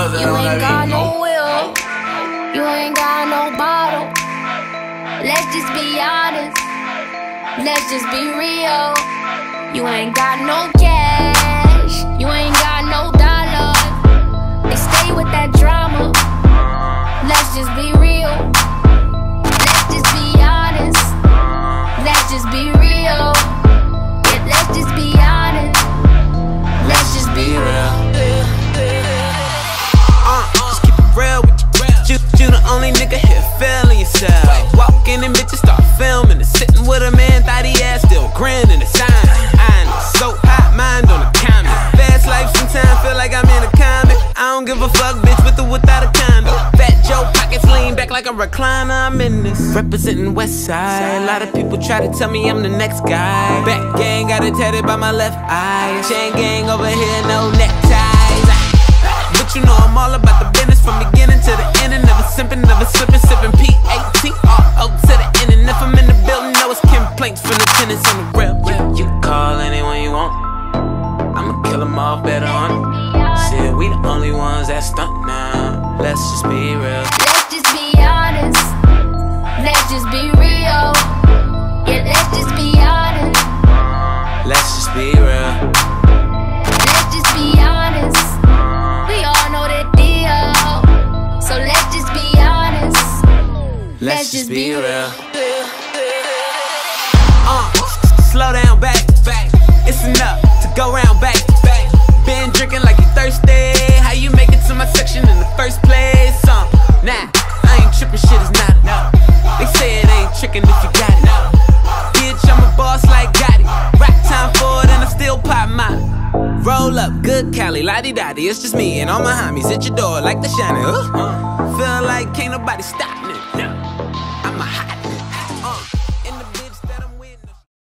You ain't got no will, you ain't got no bottle. Let's just be honest, let's just be real. You ain't got no cash, you ain't got no dollars. They stay with that drama. Let's just be real. Let's just be honest. Let's just be real. Yeah, let's just be honest. Let's just be real. Just keep it real with you. You the only nigga here feeling yourself. Walking in bitches, start filming and sitting with a man, thought he had still grinning the sign. I'm so hot, mind on the comment. Fast life sometimes feel like I'm in a comic. I don't give a fuck, bitch, with or without a condo. Fat Joe pockets lean back like a recliner. I'm in this representing West Side. A lot of people try to tell me I'm the next guy. Back gang got it tatted by my left eye. Chain gang over here, no neckties. But you know I'm all about the business from beginning to the end. And never simping, never slipping, sipping P-A-T-R-O to the end. And if I'm in the building, know it's complaints from the tenants on the real. You can call anyone you want, I'ma kill them off better on it. Shit, we the only ones that stunt now. Let's just be real. Let's just be honest. Let's just be real. Yeah, let's just be honest. Let's just be real. Let's just be honest. We all know the deal. So let's just be honest. Let's just be real. Slow down, back. It's enough to go round back. Been drinking like you thirsty. How you make it to my section in the first place? Nah, I ain't tripping, shit is not enough. They say it ain't tricking if you got it. Bitch, I'm a boss like Gotti. Rock time for it and I still pop mine. Roll up, good Cali, la-di-da-di. It's just me and all my homies at your door like the shiny. Feel like can't nobody stop me.